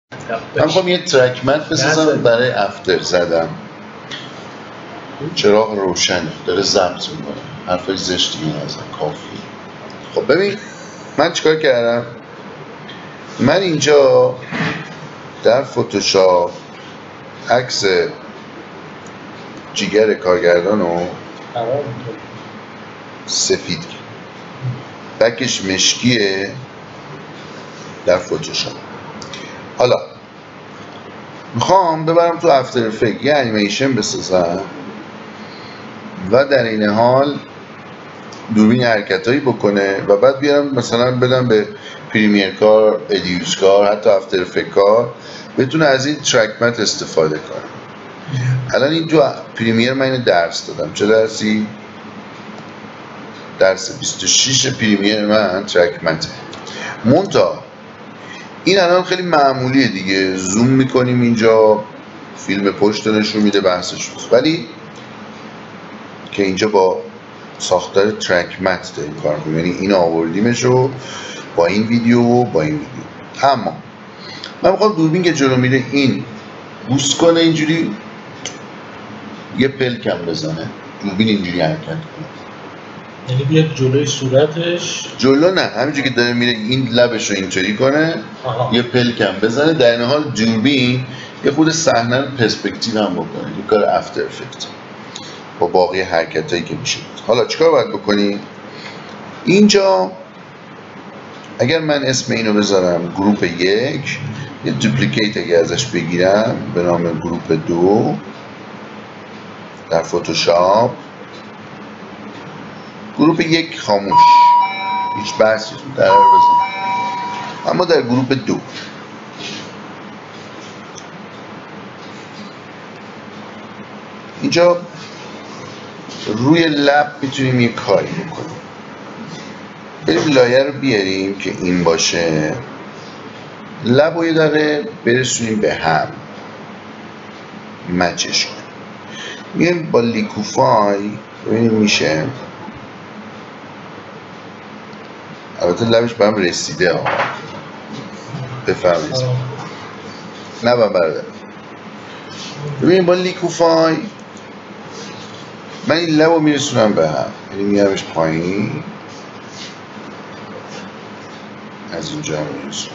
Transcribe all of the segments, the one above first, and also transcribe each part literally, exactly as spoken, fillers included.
من میخوام یه ترک مت بسازم برای افتر زدم. چراغ روشنه داره ضبط میکنه، حرفای زشتی این ازم کافی. خب ببین من چیکار کردم. من اینجا در فتوشاپ عکس جیگر کارگردان رو سفید کرد، بکش مشکیه در فتوشاپ. حالا میخوام ببرم تو افتر افکت یه انیمیشن بسازم و در این حال دوربین حرکتایی بکنه و بعد بیارم مثلا بدم به پریمیر کار، ادیوس کار، حتی افتر افکت کار بتونه از این ترک مت استفاده کنه. الان این تو پریمیر من اینو درس دادم. چه درسی؟ درس بیست و شش پریمیر من ترک مته. مونتا این الان خیلی معمولیه دیگه، زوم میکنیم اینجا فیلم پشت نشون میده بحثش روز، ولی که اینجا با ساختار ترک مت داریم کار میکنیم، یعنی این آوردیمش رو با این ویدیو و با این ویدیو. اما من میخوام دوربین که جلو میره این بوست کنه، اینجوری یه پلکم بزنه، دوربین اینجوری حرکت کنه، یعنی بیاد جلوی صورتش. جلو نه، همینجوری که داره میره این لبش رو اینطوری کنه. آها. یه پلکم بزنه، در این حال دوربین یه خود صحنه رو پرسپکتیو هم بکنه، یه کار افتر افکت با باقی حرکتایی که میشه. حالا چیکار باید بکنی؟ اینجا اگر من اسم اینو بذارم گروپ یک، یه دوپلیکیت اگه ازش بگیرم به نام گروپ دو در فتوشاپ، گروپ یک خاموش، هیچ بحثی رو قرار بزن. اما در گروپ دو اینجا روی لب میتونیم یه کاری بکنیم. بریم لایه رو بیاریم که این باشه، لب رو یه دقیقه برسونیم به هم، مچش کنیم. میایم با لیکوفای ببینیم میشه. البته لبش به هم رسیده ها، بفهمید نه با برده. ببینیم با لیکوفای من این لب رو میرسونم به هم، یعنی میارمش پایین، از اینجا میرسونم.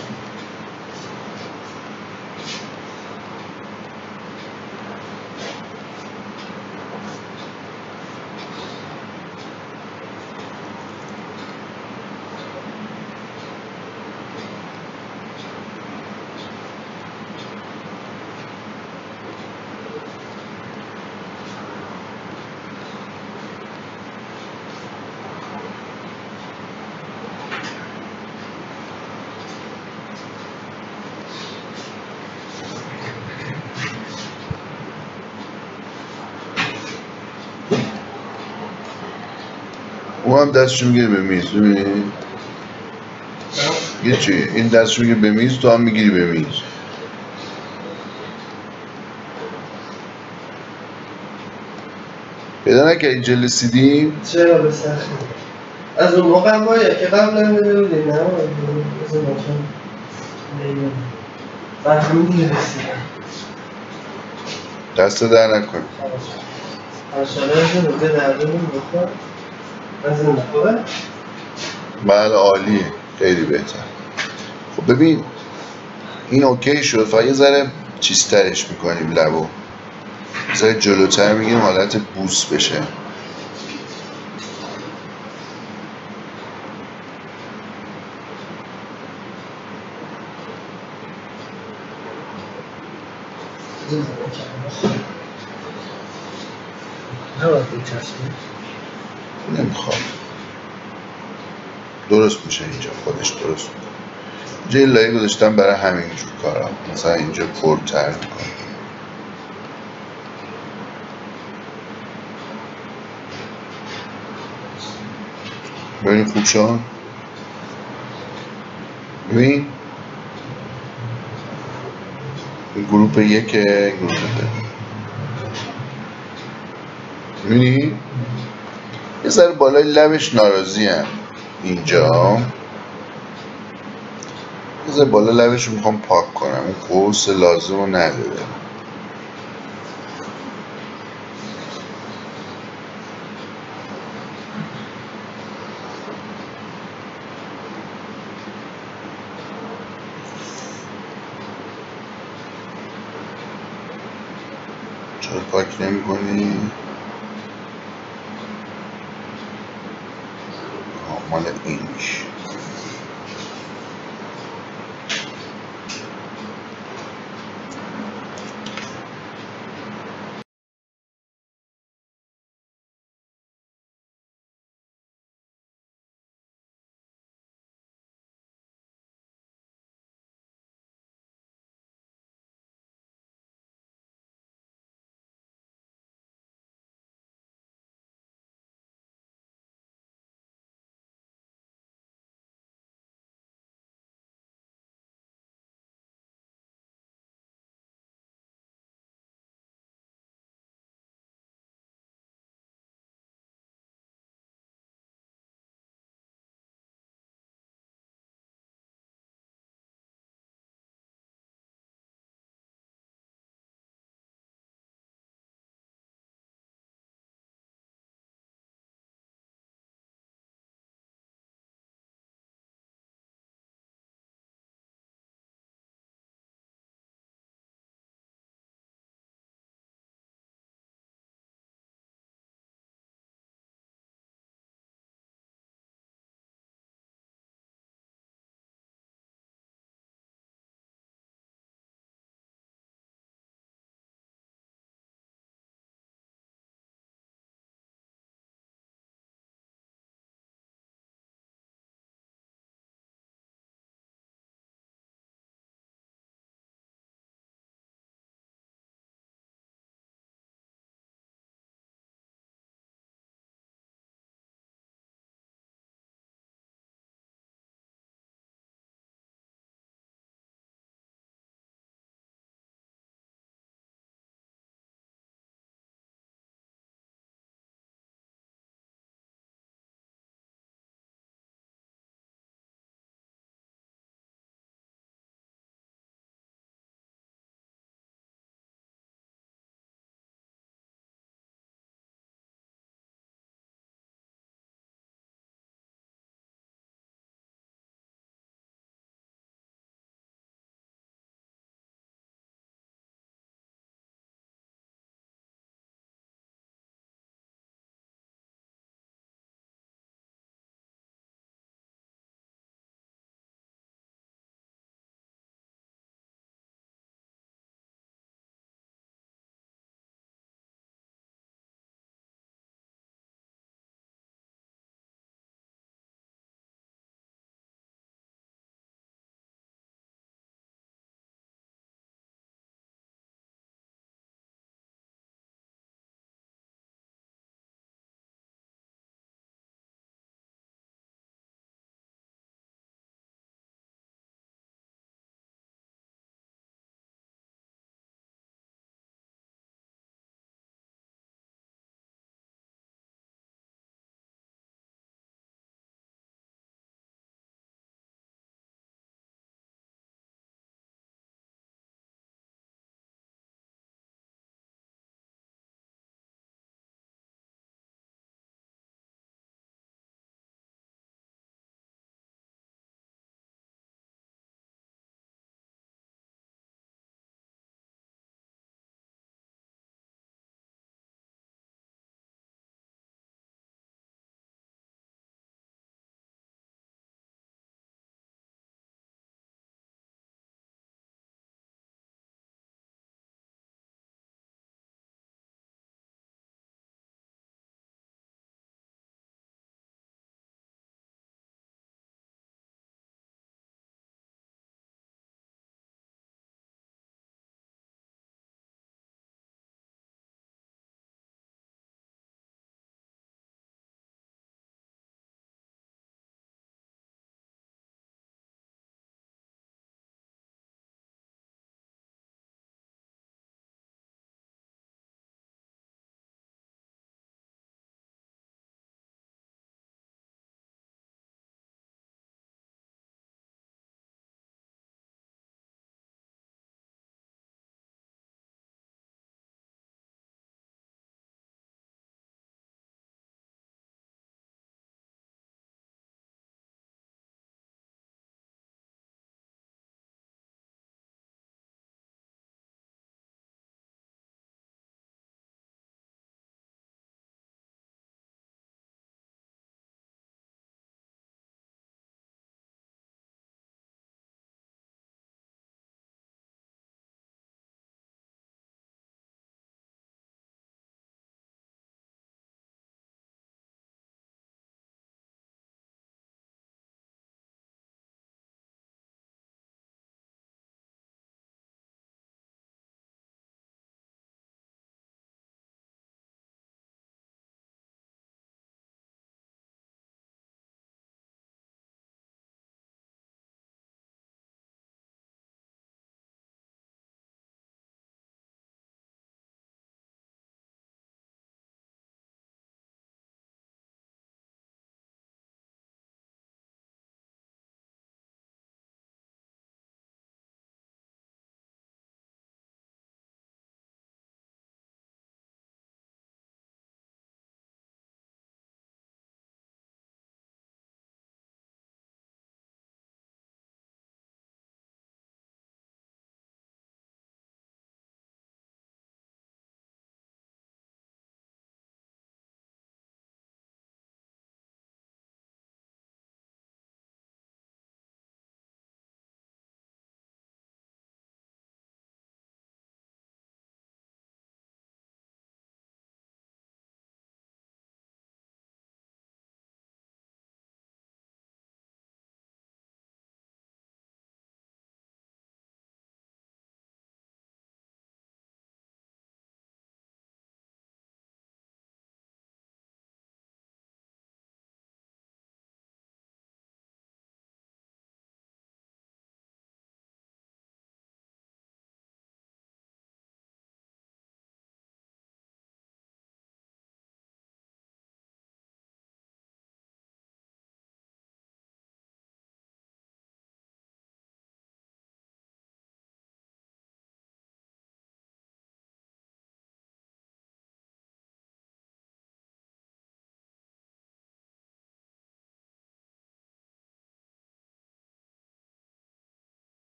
او هم دستشو میگیره به میز، ببینید یه چی، این دستشو میگیره به میز، تو هم میگیری به میز. پیدا نکردی جلسیدیم؟ چرا بسخیم؟ از اون موقع هم باید که قبل هم بودیم، نه؟ از اون موقع هم بر همین دیگه رسیدم. دست در نکن. هرشاله از اون روزه دردونیم بخور از اون خوبه؟ بله عالیه، خیلی بهتر. خب ببین این اوکی شد، فقط یه ذره چیزترش میکنیم لبو، یه ذره جلوتر میگیم حالت بوس بشه. نمیخواد، درست میشه اینجا، خودش درست میشه. اینجا یه لایه گذاشتم برای همینجور کارا، مثلا اینجا پرتر میکنم. ببین خوب شد؟ ببین این گروپ یک، گروپ دو، ببینی؟ یه ذره بالای لبش ناراضی هم اینجا، بذار بالا لبشو میخوام پاک کنم، اون قوس لازم رو نداره. چرا پاک نمی کنی؟ مال این میشه.